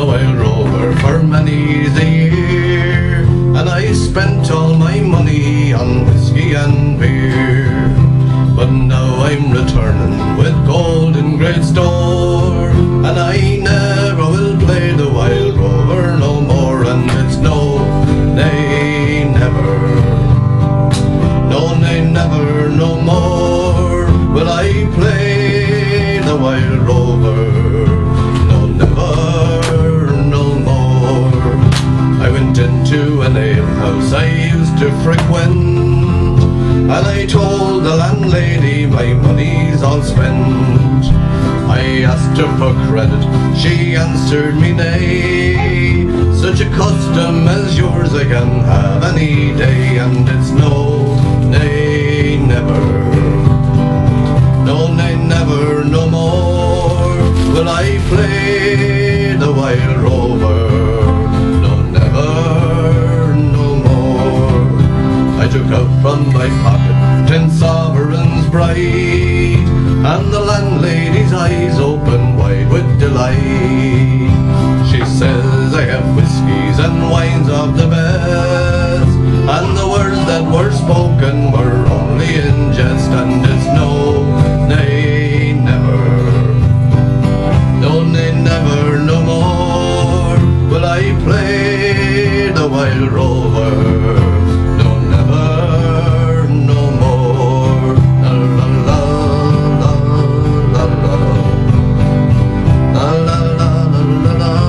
the Wild Rover for many a year, and I spent all my money on whiskey and beer. But now I'm returning with gold in great store, and I never will play the Wild Rover no more. And it's no, nay, never, no, nay, never, no more will I play the Wild Rover. No, never, no more. I went into an alehouse I used to frequent, and I told the landlady my money's all spent. I asked her for credit, she answered me nay. Such a custom as yours I can have any day. And it's no, nay, never, no, nay, never, no more will I play the Wild Rover. No, never, no more. I took out from my pocket 10 sovereigns bright, and the landlady's eyes opened wide with delight. She says I have whiskies and wines of the best, and the words that were spoken were only in jest. And it's no, nay, never, no, nay, never, no more will I play the Wild Rover. No, never, no more. La la la la la la la la la la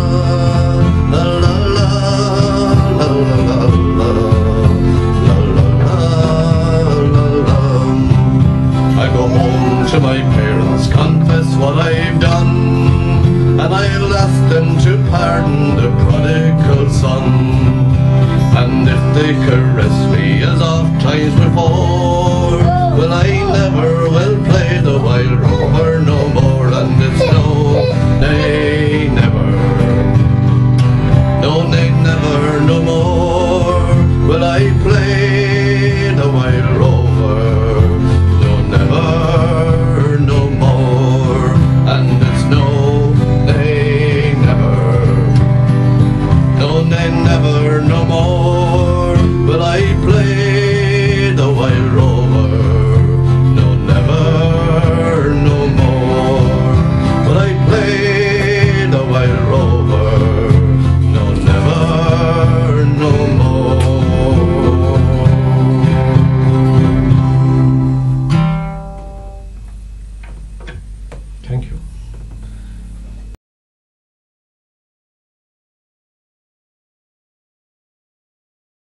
la. I go home to my parents, confess what I've done, and I'll ask them to pardon the prodigal son. And if they caress me as oft times before, well, I never will play the Wild Rover no more. And it's no, nay, never, no, nay, never, no more will I play the Wild Rover. No, never, no more. And it's no, nay, never, no, nay, never, no more will I play the Wild Rover. No, never, no more will I play the Wild Rover.